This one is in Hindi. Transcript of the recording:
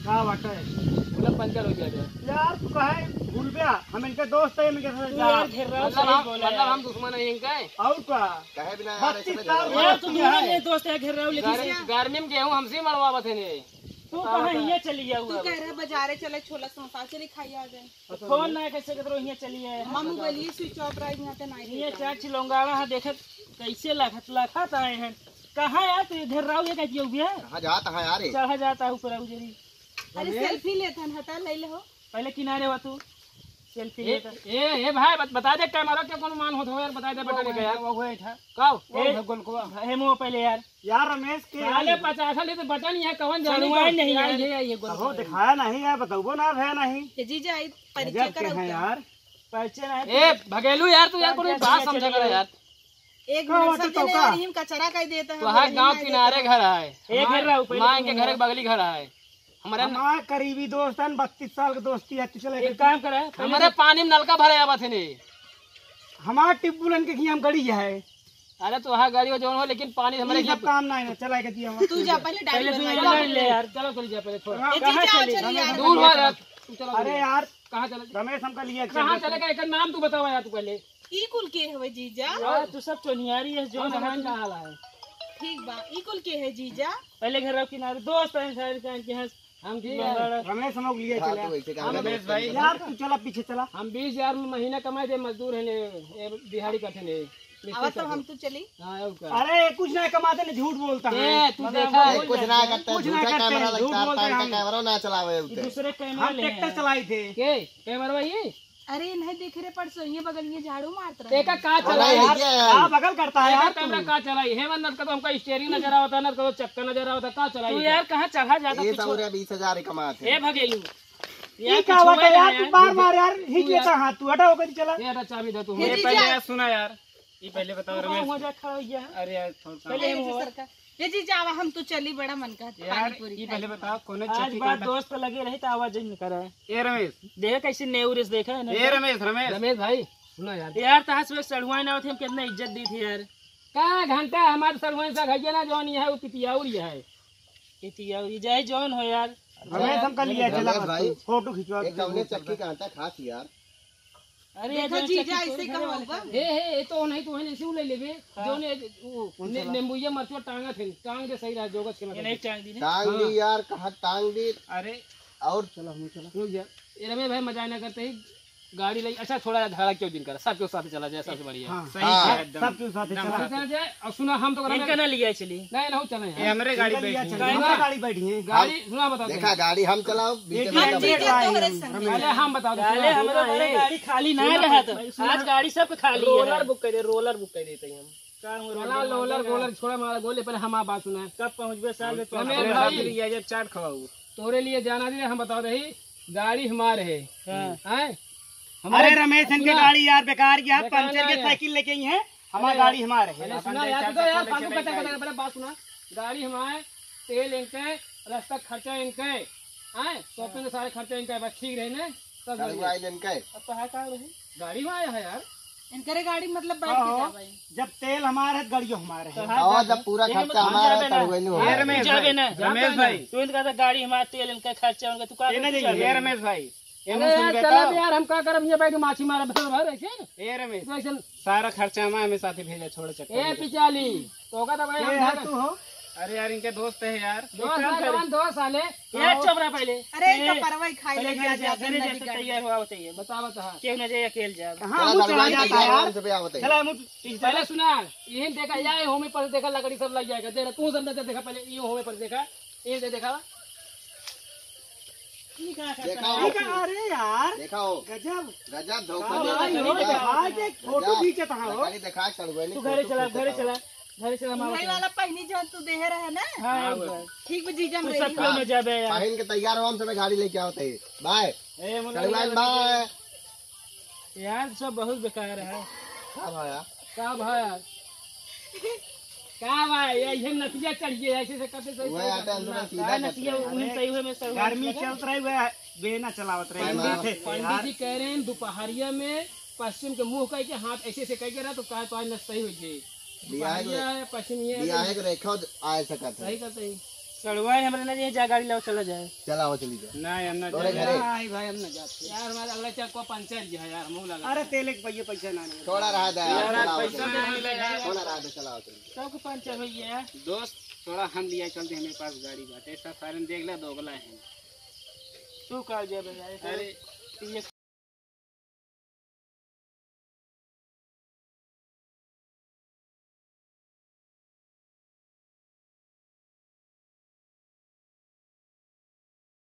का बात है मतलब पंचर हो गया यार तू कहे भूल गया हम इनके दोस्त है इनके साथ यार घेर रहा मतलब हम दुश्मन है इनका और क्या कहे बिना 32 साल यार तुम मेरे दोस्त है घेर रहा हूं लेकिन गर्मी में गेहूं हमसे मरवावत है ने तू कहां ये चली जाऊ तू कह रहा है बाजारे चले छोला समोसा चली खाई आ जाए फोन ना कैसे करो यहाँ चली है मम्मी बोलिए स्विच ऑफ रहा यहाँ पे नहीं ये चार चिलोंगाड़ा है देखे कैसे लखत आए हैं कहाँ यार तू घेर रहा हूं ये कैसे हुई है कहां जाता है यार चढ़ा जाता है ऊपर उजरी अरे सेल्फी लेता हटा ले लो पहले किनारे हो तू सेल्फी लेता ए भाई बता दे कैमरा के कौन मान होत हो यार बता दे बटन के यार वो है था कब ए गोल को हे मुंह पहले यार रमेश के साले 50 ली तो बटन है कौन जाने चलवाए नहीं यार ये गोल हो दिखाया नहीं है बताओ ना है नहीं जीजा आई परिचय गजब के हैं यार परिचय नहीं ए भगेलू यार तू यार कोई बात समझा कर यार एक मिनट सब जने और हिम कचरा कह देता है तो हर गांव किनारे घर है एक घेर रहा हूं पहले मां के घर के बगली घर है हमारे हमारा करीबी दोस्त है 32 साल के दोस्ती है तू चले एक काम करे हमारे पानी में नलका भरे आवा थे ने हमारा टिब्बुलन के खियाम गड़ी है अरे तो वहाँ गाड़ी जो हो लेकिन पानी हमारे ये सब काम नहीं है चला के दिया हम तू जा पहले पहले डायरी तू बनवा ले यार चलो चल जा पहले छोड़ कहाँ जीजा चली चली यार दूर हो यार तू चलो अरे यार कहाँ चले रमेश हमका लिए कहाँ चलेगा एक नाम तू बताओ यार तू पहले ई कुल के है जीजा यार तू सब चोनियारी है जो जहान का हाल है ठीक बा ई कुल के है जीजा पहले घेर रहा किनारे दोस्त है शायद के हैं हम ठीक है रमेश हम लोग लिए हाँ, चले तो वैसे काम रमेश है। भाई यार तू चला पीछे चला हम 20,000 महीना कमाए थे मजदूर है ने ये दिहाड़ी करते ने अब तो हम तो चली हाँ और क्या अरे कुछ नहीं कमाते नहीं झूठ बोलता है ए तू देखा ए, कुछ ना करते कुछ ना झूठा करते, कैमरा झूठ लगता बोलते है हम। कैमरा ना चलावे उते दूसरे कैमरा हम ले ट्रैक्टर चलाई थे के कैमरा भाई अरे नहीं देख रहे परसों ये बगल ये झाड़ू मारता रहा एका का अरे चलाई यार, क्या बगल करता है यार यार कैमरा का चलाई है मन का तो हमका स्टीयरिंग नजर आवता न तो चक्का नजर आवता का चलाई तू यार कहाँ चढ़ा जाता ये पीछे? सौरे 20,000 कमाते ए भगेलू ये क्या बात है यार तू बार बार यार हिच लेता हाथ तू हटा होकर चला ये हटा चाबी दे तू ये पहले जीजा यार सुना यार ये पहले बताओ रमेश हो जा खड़ा हो गया अरे यार पहले ये सरका ये जीजा आवा हम तो चली बड़ा मन का पानी पूरी ये खाए। पहले बताओ कौन आज बात दोस्त पे लगे रही तो आवाज नहीं करा ए रमेश देखा कैसे नेउरिस देखा है ना ए रमेश रमेश भाई सुनो यार यार तहां से सड़ुआई ना होती हम कितना इज्जत दी थी यार का घंटा हमारे सरपंच सा घइया ना जौन है वो पितियाउरी है इतिया जय जॉन हो यार रमेश हमका लिए चला रमेश भाई, फोटो खिंचवा एक कवने चक्की का आटा खास यार अरे देखो जीजा ऐसे कहाँ होगा हे ए तो नहीं तो है ऐसे ले लेबे जौन नींबूया मरचुआ टांगा थे टांग दे सही रहा जोगस के ये मतलब नहीं टांग दी ना टांग दी यार कहा टांग दी अरे और रुक जा ये रमेश भाई मजा ना करते ही गाड़ी ले अच्छा थोड़ा धाड़ा क्यों दिन कर सबके साथ चला जाए सबसे बढ़िया हाँ हाँ, सब के साथ चला चला जाए और सुना हम तो इनका ना लिया चली नहीं ना चले ये हमरे गाड़ी बैठी है हमरे गाड़ी बैठी है गाड़ी सुना बता दे देखा गाड़ी हम चलाओ बीच में हम लगा। जीजा तोहरे संग पहले हम बता दे पहले हमारे बड़े गाड़ी खाली ना रहा तो आज गाड़ी सब खाली है रोलर बुक कर दे रोलर बुक कर देते हम रोलर रोलर गोलर छोड़ा मारा गोले पहले हम आप बात सुना कब पहुंचबे साल में रमेश भाई लिया जब चाट खवाऊ तोरे लिए जाना दे हम बता रही गाड़ी हमारे है हैं अरे रमेश इनके गाड़ी यार बेकार की यार बेकार पंचर है। की साइकिल लेके आई है हमारी गाड़ी हमारे है पहले सुना यार तो यार फालतू कहता कहता पहले बात सुना गाड़ी हमारे तेल इनके रास्ता खर्चा इनके हैं शॉपिंग के सारे खर्चे इनके बस ठीक रहे ना सब गाड़ी बढ़िया। आई इनका अब कहाँ कहाँ रही गाड़ी में आया है यार इनकरे गाड़ी मतलब बैठ के जा भाई जब तेल हमारे है गाड़ियों हमारे है और जब पूरा खर्चा हमारा है तब वही ये होगा रमेश जाबे ना रमेश भाई तू इनका गाड़ी हमारा तेल इनका खर्चा उनका तू ये ना का जाइए रमेश भाई अरे यार चला भी यार हम क्या करब ये बैठ के माछी मारे भर भर ऐसे ए रमेश तो ऐसे सारा खर्चा हमें साथ ही भेजा छोड़ ए पिचाली तो का तो भाई हम यार घर- तू हो अरे यार इनके दोस्त है यार दोस्त है जवान दोस्त साले यार चुप रहा पहले अरे इनका परवई खाई पहले ले घर जा जा घरे जैसे तैयार हुआ होता है बता बता क्यों ना जाए अकेले जा हाँ मुझ चला जाता है यार से भी आवत है चला मुझ पहले सुना यही देखा यार होमे पर देखा लकड़ी सब लग जाएगा तेरा तू सब देखा पहले ये होमे पर देखा ये देखा देखा हो अरे यार देखा हो गजब गजब फोटो खींचता है खाली देखा चढ़वे तू घरे चला घरे चला घरे चला मामा भाई वाला पहनी जो तू देह रहा है ना हाँ ठीक है जीजा तू मेरी सब क्यों में जाबे यार पहन के तैयार हो हम सब गाड़ी लेके आवते हैं बाय ए चढ़वाइन बाय यार सब बहुत बेकार है हाँ भाया का भाई का भाई ये नतिया चढ़ गया ऐसे से करते सही वही आटे अंदर में सीधा काय नतिया उन्हें सही हुए में सब गर्मी चल रही है बेना चलावत रही पंडित जी कह रहे हैं दोपहरिया में पश्चिम के मुंह कह के हाथ ऐसे से कह के रहा तो कहा तो सही हो जाए बियाह दोपहरिया है पश्चिम ये बियाह के रेखा आए सकत है सही करते ही चढ़वा हमारे ना ये जा गाड़ी लाओ चला जाए। चला आओ चली जाए नहीं हम ना तोरे घरे भाई भाई हम ना जाते यार। हमारे अगले चक को पंचायत जी है यार, मुंह लगा। अरे तेल एक पैसे पैसा ना नहीं थोड़ा रहा दे यार, चला आओ पैसा चली देने लगा। जाए। थोड़ा रहा दे चला आओ चली जाए। सबको पंचर हो गया। दोस्त थोड़ा हम लिया चलते, हमारे पास गाड़ी बात है, सब सारे देख ले दोगला है। तू कर दे बजाय अरे ये